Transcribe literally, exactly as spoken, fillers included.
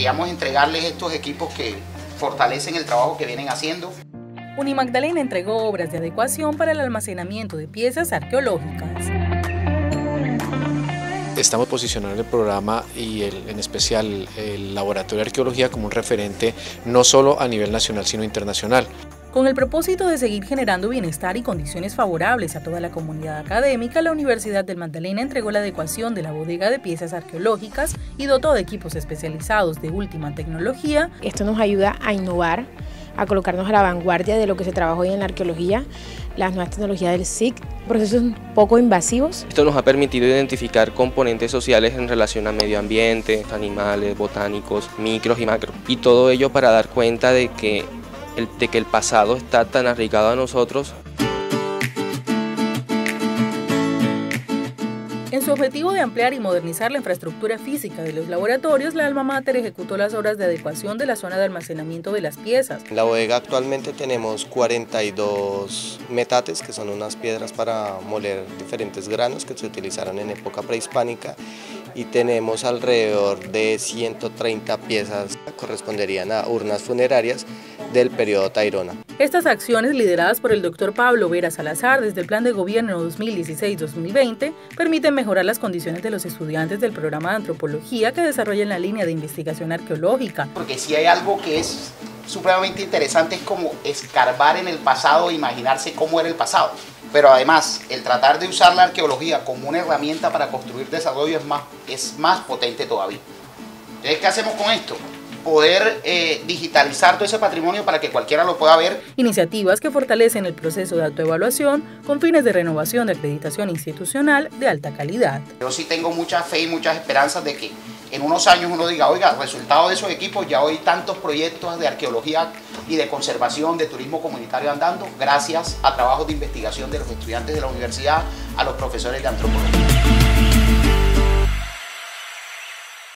queríamos entregarles estos equipos que fortalecen el trabajo que vienen haciendo. Unimagdalena entregó obras de adecuación para el almacenamiento de piezas arqueológicas. Estamos posicionando el programa y el, en especial el Laboratorio de Arqueología como un referente no solo a nivel nacional sino internacional. Con el propósito de seguir generando bienestar y condiciones favorables a toda la comunidad académica, la Universidad del Magdalena entregó la adecuación de la bodega de piezas arqueológicas y dotó de equipos especializados de última tecnología. Esto nos ayuda a innovar, a colocarnos a la vanguardia de lo que se trabaja hoy en la arqueología, las nuevas tecnologías del S I C, procesos poco invasivos. Esto nos ha permitido identificar componentes sociales en relación a medio ambiente, animales, botánicos, micros y macros. Y todo ello para dar cuenta de que el, de que el pasado está tan arraigado a nosotros. En su objetivo de ampliar y modernizar la infraestructura física de los laboratorios, la Alma Mater ejecutó las obras de adecuación de la zona de almacenamiento de las piezas. En la bodega actualmente tenemos cuarenta y dos metates, que son unas piedras para moler diferentes granos que se utilizaron en época prehispánica, y tenemos alrededor de ciento treinta piezas que corresponderían a urnas funerarias del periodo Tayrona. Estas acciones, lideradas por el doctor Pablo Vera Salazar desde el Plan de Gobierno dos mil dieciséis dos mil veinte, permiten mejorar las condiciones de los estudiantes del programa de antropología que desarrollan la línea de investigación arqueológica. Porque si hay algo que es supremamente interesante es como escarbar en el pasado e imaginarse cómo era el pasado. Pero además, el tratar de usar la arqueología como una herramienta para construir desarrollo es más, es más potente todavía. Entonces, ¿qué hacemos con esto? Poder eh, digitalizar todo ese patrimonio para que cualquiera lo pueda ver. Iniciativas que fortalecen el proceso de autoevaluación con fines de renovación de acreditación institucional de alta calidad. Yo sí tengo mucha fe y muchas esperanzas de que en unos años uno diga, oiga, resultado de esos equipos, ya hoy tantos proyectos de arqueología y de conservación, de turismo comunitario andando, gracias a trabajos de investigación de los estudiantes de la universidad, a los profesores de antropología.